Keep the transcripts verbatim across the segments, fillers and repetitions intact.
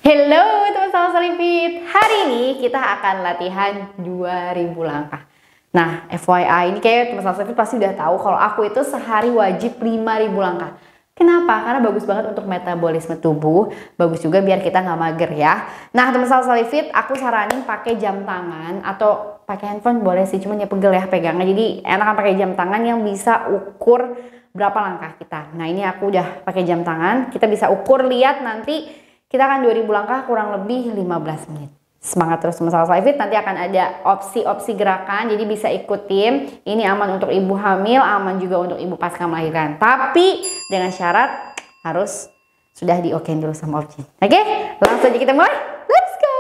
Halo teman-teman Salifit, hari ini kita akan latihan dua ribu langkah. Nah, F Y I, ini kayak teman-teman Salifit pasti udah tahu kalau aku itu sehari wajib lima ribu langkah. Kenapa? Karena bagus banget untuk metabolisme tubuh, bagus juga biar kita nggak mager ya. Nah, teman-teman Salifit, aku saranin pakai jam tangan atau pakai handphone boleh sih, cuman ya pegel ya pegangnya. Jadi enakan pakai jam tangan yang bisa ukur berapa langkah kita. Nah, ini aku udah pakai jam tangan, kita bisa ukur, lihat nanti. Kita akan dua ribu langkah kurang lebih lima belas menit. Semangat terus teman Salifit, nanti akan ada opsi-opsi gerakan, jadi bisa ikutin. Ini aman untuk ibu hamil, aman juga untuk ibu pasca melahirkan. Tapi dengan syarat harus sudah di-okein dulu sama opsi. Oke, langsung aja kita mulai. Let's go!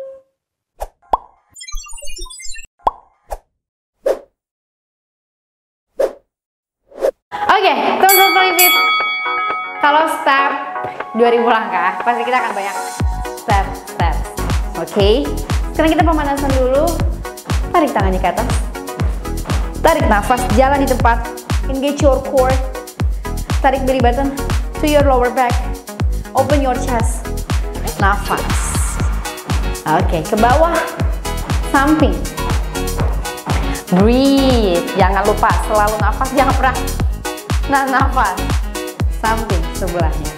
Oke, teman Salifit. Kalau step dua ribu langkah, pasti kita akan banyak step-step. Oke, okay? Sekarang kita pemanasan dulu. Tarik tangannya ke atas. Tarik nafas, jalan di tempat. Engage your core. Tarik belly button to your lower back. Open your chest. Nafas. Oke, okay, ke bawah. Samping. Breathe. Jangan lupa selalu nafas, jangan pernah. Nah, nafas. Samping sebelahnya.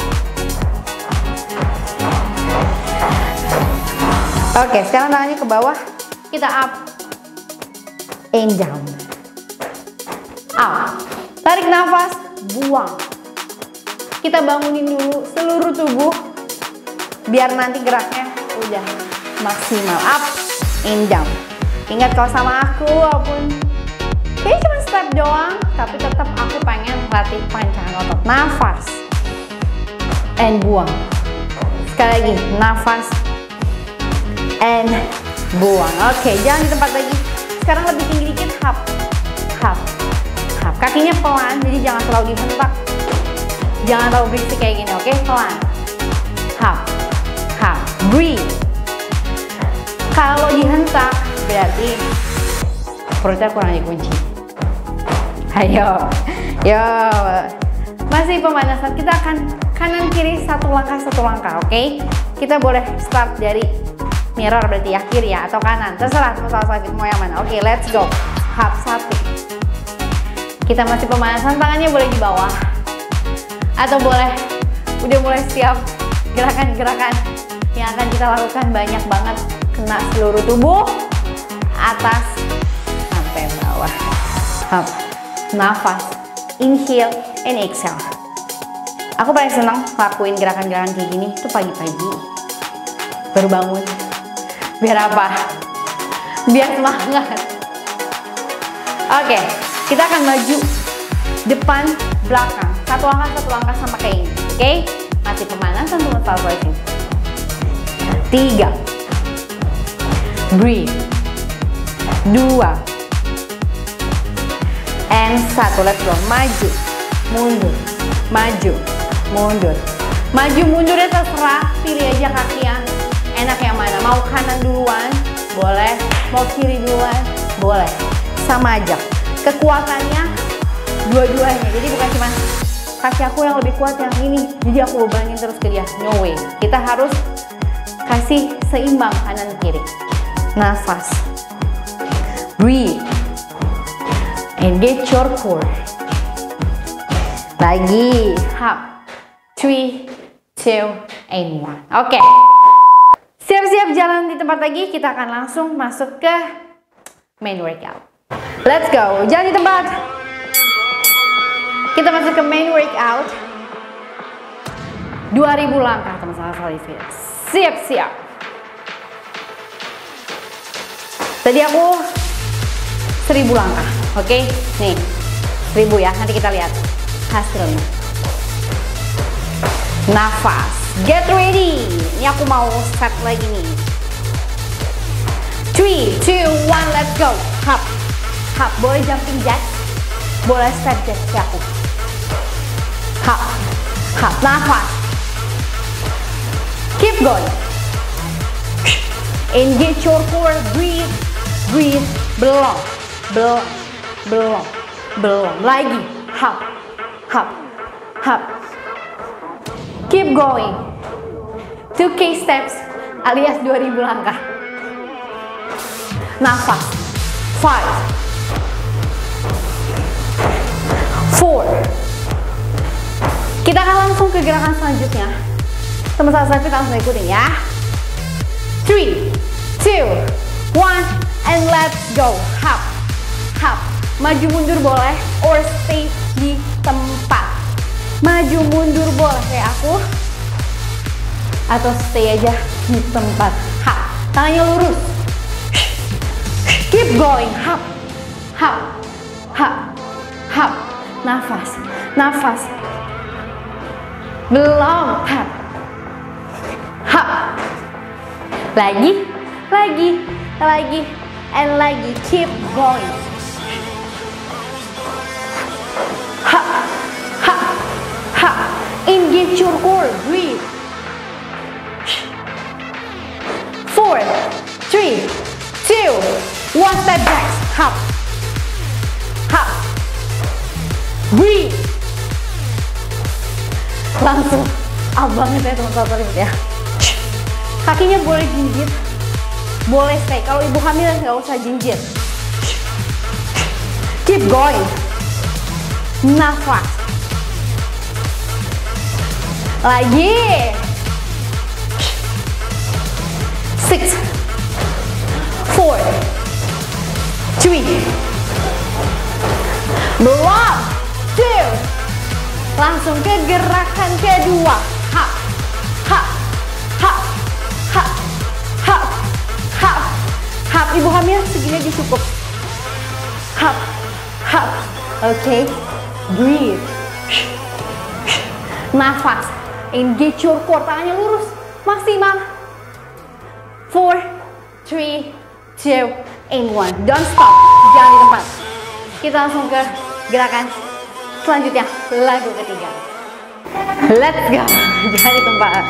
Oke, sekarang tangannya ke bawah. Kita up and down. Up. Tarik nafas, buang. Kita bangunin dulu seluruh tubuh biar nanti geraknya udah maksimal. Up and down. Ingat kalau sama aku walaupun kayaknya cuma step doang, tapi tetap aku pengen latih pancangan otot. Nafas and buang. Sekali lagi, nafas and buang. Oke, jangan di tempat lagi. Sekarang lebih tinggi dikit, hap, hap, hap. Kakinya pelan, jadi jangan terlalu dihentak. Jangan terlalu berisik kayak gini, oke? Pelan. Hap, hap. Breathe. Kalau dihentak, berarti perutnya kurang dikunci. Ayo, yo, masih pemanasan. Kita akan kanan kiri satu langkah satu langkah, oke? Okay? Kita boleh start dari mirror berarti ya, kiri ya atau kanan, terserah teman Salifit mau yang mana. Oke, okay, let's go. Hap satu. Kita masih pemanasan, tangannya boleh di bawah atau boleh udah mulai siap gerakan-gerakan yang akan kita lakukan banyak banget, kena seluruh tubuh, atas sampai bawah. Hap. Nafas, inhale and exhale. Aku paling senang lakuin gerakan-gerakan kayak gini tuh pagi-pagi baru bangun. Biar apa? Biar semangat. Oke, kita akan maju depan belakang. Satu langkah satu langkah sama kayak ini. Oke, masih pemanasan teman Salifit. Tiga, breathe. Dua. And satu, let's go. Maju, mundur, maju, mundur, maju, mundurnya terserah. Pilih aja kaki yang enak yang mana. Mau kanan duluan, boleh. Mau kiri duluan, boleh. Sama aja. Kekuatannya dua-duanya. Jadi bukan cuma kaki aku yang lebih kuat yang ini, jadi aku bebanin terus ke dia. No way. Kita harus kasih seimbang kanan kiri. Nafas. Breathe. Engage your core. Lagi, hap. Three, two, and one. Oke. Okay. Siap-siap jalan di tempat lagi. Kita akan langsung masuk ke main workout. Let's go. Jalan di tempat. Kita masuk ke main workout. dua ribu langkah teman Salifit. Siap-siap. Tadi aku seribu langkah. Oke, okay? Nih seribu ya, nanti kita lihat hasilnya. Nafas, get ready. Ini aku mau set lagi nih. Three, two, one, let's go. Hap, hap. Boleh jumping jack, boleh step jack kayak aku. Hap, hap. Nafas. Keep going. Engage your core. Breathe, breathe. Belum, belum. Belum, belum lagi. Hap, hap, hap. Keep going. two K steps alias dua ribu langkah. Nafas. five, four. Kita akan langsung ke gerakan selanjutnya. Teman saat selfie langsung ikutin ya. three, two, one, and let's go. Hop, hop. Maju mundur boleh, or stay di tempat. Maju mundur boleh kayak aku, atau stay aja di tempat. Hop, tangannya lurus. Keep going. Hop, hop, hop, hop. Nafas, nafas. Belum. Hop, hop. Lagi, lagi, lagi, and lagi. Keep going. Hop, hop, hop. Engage your core. Breathe. Four, three, two, one. Step back. Hop, hop. Breathe. Langsung up banget ya teman-teman ya. Kakinya boleh jinjit, boleh stay. Kalau ibu hamil nggak usah jinjit. Keep going. Nafas. Lagi. Six, four, three, belum, two. Langsung ke gerakan kedua. Hop, hop, hop, hop, hop, hop, hop. Ibu hamil segini aja cukup. Hop, hop. Oke, okay. Breathe. Nafas. Engage your core. Tangannya lurus. Maksimal. Four, three, two, and one. Don't stop. Jangan di tempat. Kita langsung ke gerakan selanjutnya, lagu ketiga. Let's go. Jangan di tempat.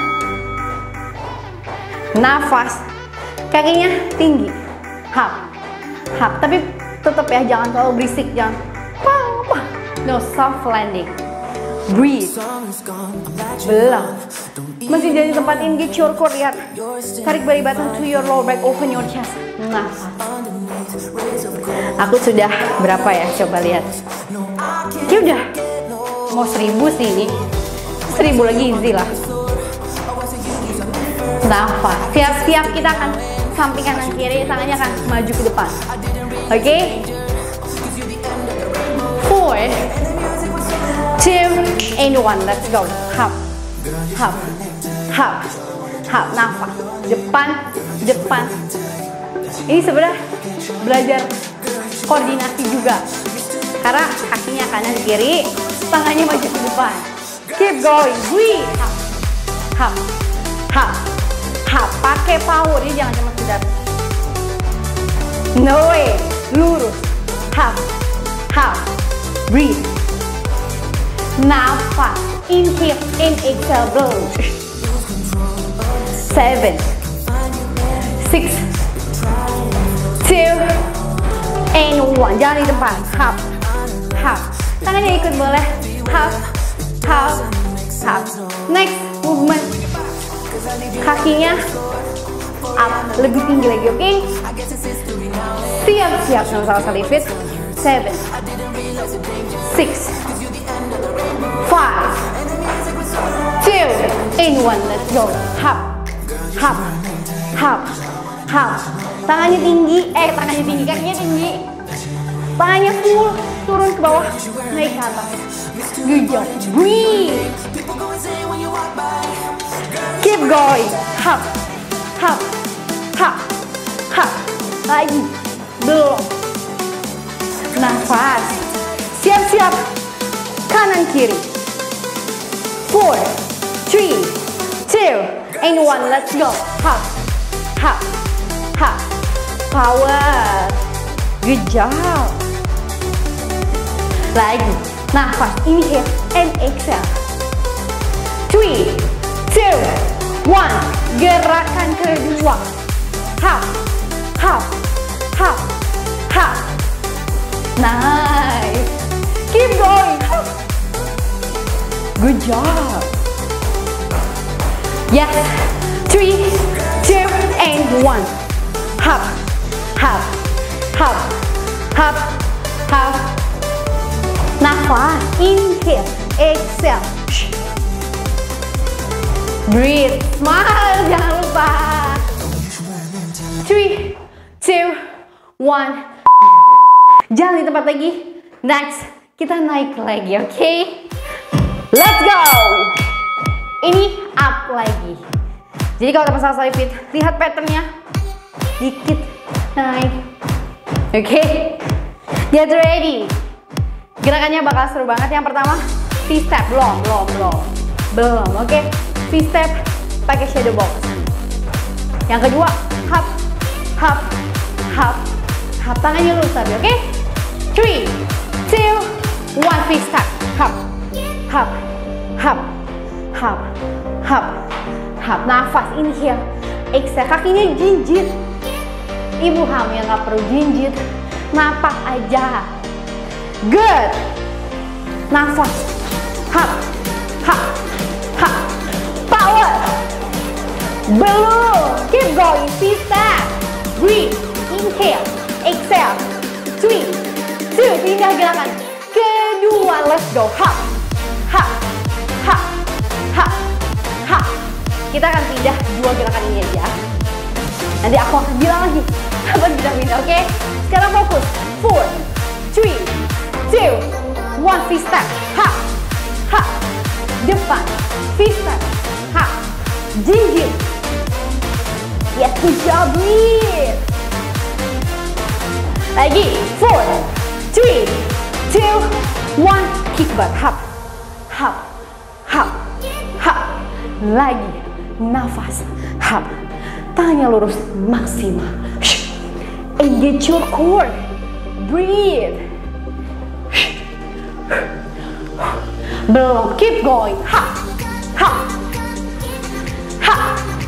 Nafas. Kakinya tinggi. Hop, hop. Tapi tetap ya, jangan terlalu berisik. Jangan. No, soft landing. Breathe. Belum. Masih jadi tempat. Engage your core. Lihat. Tarik belly button to your lower back. Open your chest. Nafas. Aku sudah berapa ya? Coba lihat. Ya udah. Mau seribu sih ini. Seribu lagi easy lah. Nafas. Siap-siap kita akan samping kanan kiri. Tangannya akan maju ke depan. Oke? Okay? Four, two, and one. Let's go. Hop, hop, hop, hop. Nafas. Depan, depan. Ini sebenarnya belajar koordinasi juga. Karena kakinya kanan kiri, tangannya maju ke depan. Keep going. Breathe. Hop, hop, hop, hop. Pakai power. Ini jangan cuma sekedar. No way. Lurus. Hop, hop. Breathe. Nafas. Inhale and exhale. Blow. Seven, six, two, and one. Jangan di depan. Hop, hop. Tangannya ikut boleh. Hop, hop, hop. Next movement. Kakinya up, lebih tinggi lagi, oke? Okay? Siap-siap sama salah selipit. Seven, six, five, two, and one. Let's go. Hop, hop, hop, hop. Tangannya tinggi, eh tangannya tinggi, kakinya tinggi. Tangannya full, turun ke bawah, naik ke atas. Good job. Breathe. Keep going. Hop, hop, hop, hop. Lagi. Belum. Nafas. Siap-siap. Kanan kiri. Four, three, two, and one. Let's go. Hop, hop, hop. Power. Good job. Lagi. Nafas. Inhale and exhale. Three, two, one. Gerakan kedua. Hop, hop, hop, hop. Nice. Keep going. Hop. Good job. Yes. three, two, and one. Hop, hop, hop, hop, hop. Nafas, inhale, exhale. Breathe, smile, jangan lupa. Three, two, one. Jangan di tempat lagi. Next, kita naik lagi, oke? Okay? Let's go. Ini up lagi. Jadi kalau teman salah fit, lihat patternnya. Dikit naik. Oke? Okay? Get ready. Gerakannya bakal seru banget. Yang pertama, V-step. Belum, belum, belum. Belum, oke? Okay? V-step pakai shadow box. Yang kedua, hop, hop, hop, hop. Tangannya lurus tadi, oke? Okay? Three, two, one. V-step. Hop, hop, hop, hop, hop, hop. Nafas, inhale, exhale. Kakinya jinjit. Ibu hamil nggak perlu jinjit. Napak aja. Good. Nafas. Hop, hop, hop. Power. Belum. Keep going. V-step. Breathe. Inhale. Exhale. Three, two. Pindah gerakan. Kedua. Let's go. Hop, hop, hop, hop, hop. Kita akan pindah dua gerakan ini aja. Nanti aku akan bilang lagi kapan pindah-pindah, oke? Okay? Sekarang fokus. Four, three, two, one. V-step. Hop, hop. Depan. V-step. Hop. Jinjit. Yes, good job. Breathe. Lagi. Four, three, two, one. Kick back. Hop, hop, hop, hop. Lagi. Nafas. Hop. Tangannya lurus maksimal. Engage your core. Breathe. Belum. Keep going. Hop, hop, hop.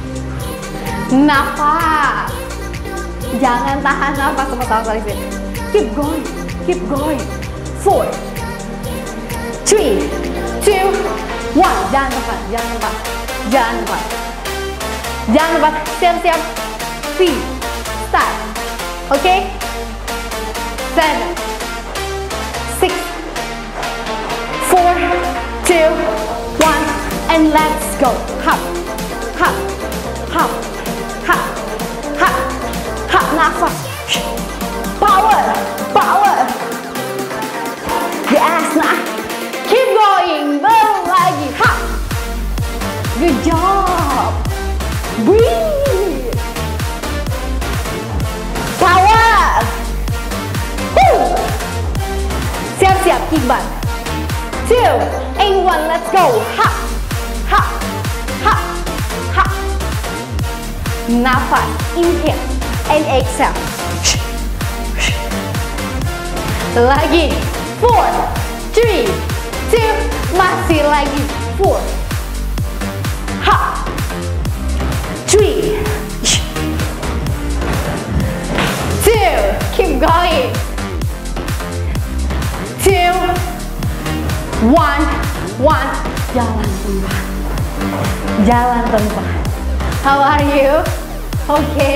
Nafas. Jangan tahan nafas sama-sama. Keep going. Keep going. Four, three, two, one. Jangan lupa. Jangan lupa. Jangan lupa. Jangan lupa. Siap-siap. V. Start. Oke? Okay? Seven, six, four, two, one, and let's go. Hop, hop, hop, hop, hop, hop. Nafas. Power, power. Yes, nah. Keep going. Belum lagi. Hop. Good job. Breathe. Power. Woo. Siap-siap. Kick back. Two and one. Let's go. Hop, hop, hop, hop. Nafas. Inhale and exhale. Lagi. Four, three, two. Masih lagi. Four. Hop. Three. Two. Keep going. Two. One. One. Jalan tempat. Jalan tempat. How are you? Oke. Okay.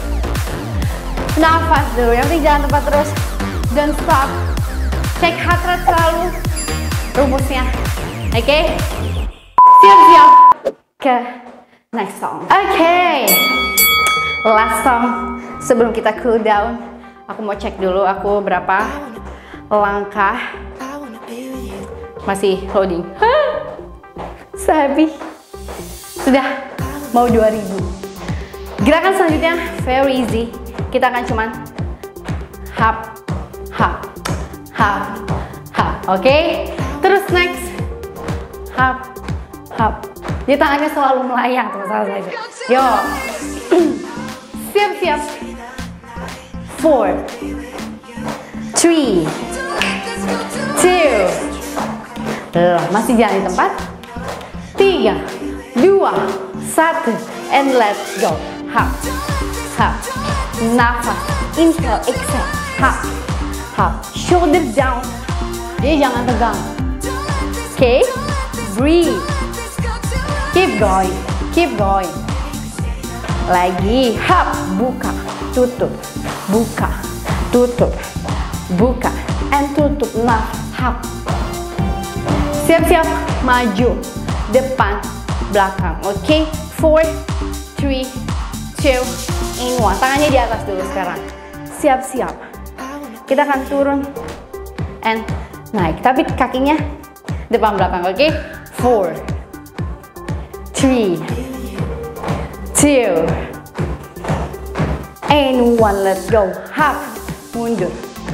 Nafas dulu. Yang penting jalan tempat terus. Don't stop. Cek heart rate selalu. Rumusnya. Oke? Okay? Siap-siap. Ke next song. Oke. Okay. Last song. Sebelum kita cool down, aku mau cek dulu aku berapa langkah. Masih loading. Hah? Sabi. Sudah mau dua ribu. Gerakan selanjutnya very easy. Kita akan cuman hop, hop, hop, hop. Oke? Okay? Terus next. Hop, hop. Jadi tangannya selalu melayang teman-teman saya. Yo. Siap-siap. Four, three, two. Loh, masih jalan di tempat. Tiga, dua, satu, and let's go. Hop, hop. Nafas. Inhale, exhale. Hop, hop. Shoulder down. Jadi jangan tegang. Oke? Okay? Breathe. Keep going. Keep going. Lagi, hap, buka, tutup, buka, tutup, buka, and tutup. Nafas, hap. Siap-siap, maju, depan, belakang. Oke, okay? four, three, two, and one. Tangannya di atas dulu sekarang. Siap-siap. Kita akan turun and naik. Tapi kakinya depan belakang. Oke, okay? four, three, two, and one. Let's go. Hap, mundur,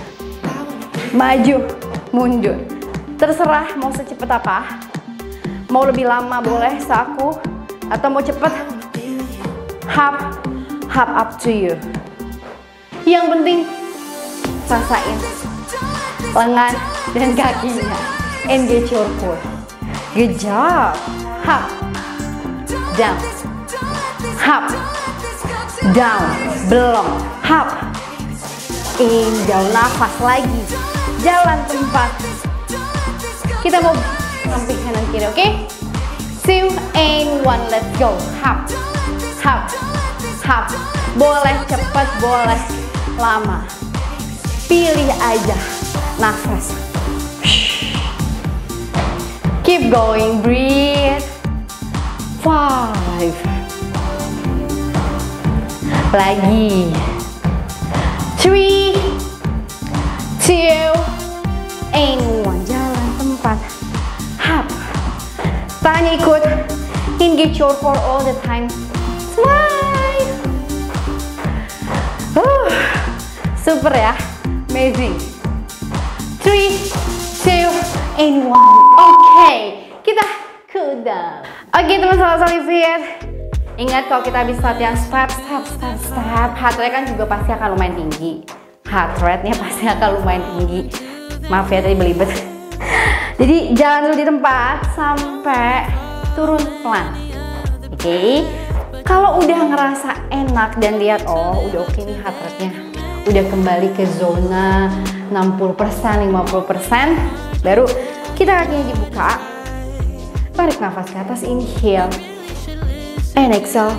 maju, mundur. Terserah mau secepat apa. Mau lebih lama boleh seaku, atau mau cepet. Hap, hap, up to you. Yang penting rasain lengan dan kakinya. Engage your core. Good job. Hap, down, hap, down, belum, hap, in, jauh nafas lagi, jalan tempat. Kita mau samping kanan kiri, oke? Okay? Two and one, let's go. Hap, hap, hap. Boleh cepat, boleh lama. Pilih aja nafas. Keep going, breathe. Five. Lagi. Three, two, and one. Jalan tempat. Hap. Tangannya ikut. Engage your core all the time. Smile. Uh, super ya. Amazing. Three, two, and one. Oke, okay. Kita cool down. Oke okay, teman salah salivit. Ingat kalau kita habis latihan step, step, step, step, heart rate kan juga pasti akan lumayan tinggi. Heart rate-nya pasti akan lumayan tinggi. Maaf ya tadi belibet. Jadi jalan dulu di tempat sampai turun pelan. Oke. Okay. Kalau udah ngerasa enak dan lihat oh udah oke okay nih heart rate-nya, udah kembali ke zona enam puluh persen, lima puluh persen, baru kita kakinya dibuka. Tarik nafas ke atas, inhale and exhale.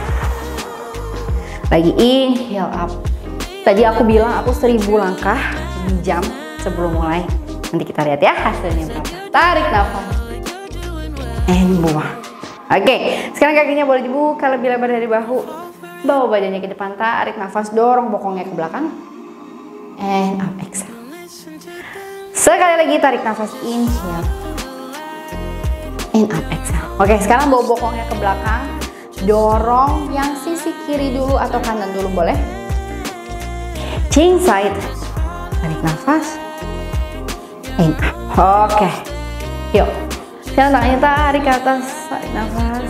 Lagi inhale up. Tadi aku bilang aku seribu langkah di jam sebelum mulai. Nanti kita lihat ya hasilnya berapa. Tarik nafas and buang. Oke, sekarang kakinya boleh dibuka lebih lebar dari bahu. Bawa badannya ke depan, tarik nafas, dorong bokongnya ke belakang and up, exhale. Sekali lagi tarik nafas, inhale and up, exhale. Oke, sekarang bawa bokongnya ke belakang, dorong yang sisi kiri dulu atau kanan dulu boleh. Change side, tarik nafas and up. Oke, yuk. Sekarang tangannya tarik ke atas, tarik nafas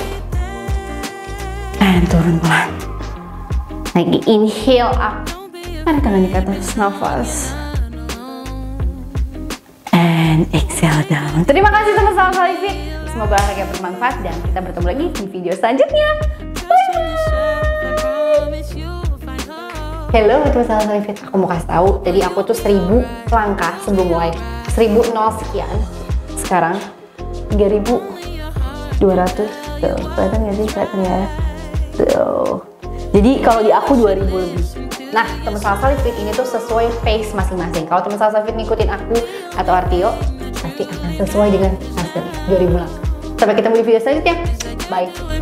and turun pelan. Lagi inhale up, tarik tangannya ke atas, nafas and exhale down. Terima kasih teman salah salivit. Semoga olahraga bermanfaat dan kita bertemu lagi di video selanjutnya. Bye. Hello teman salah salivit. Aku mau kasih tahu. Tadi aku tuh seribu langkah sebelum mulai, seribu nol sekian. Sekarang tiga ribu dua ratus. Tuh, kelihatan nggak sih? Kelihatan ya. Tuh. Jadi kalau di aku dua ribu lebih. Nah, teman salah salivit ini tuh sesuai pace masing-masing. Kalau teman salah salivit ngikutin aku atau Artio, pasti akan sesuai dengan hasilnya dua ribu langkah. Sampai ketemu di video selanjutnya. Bye.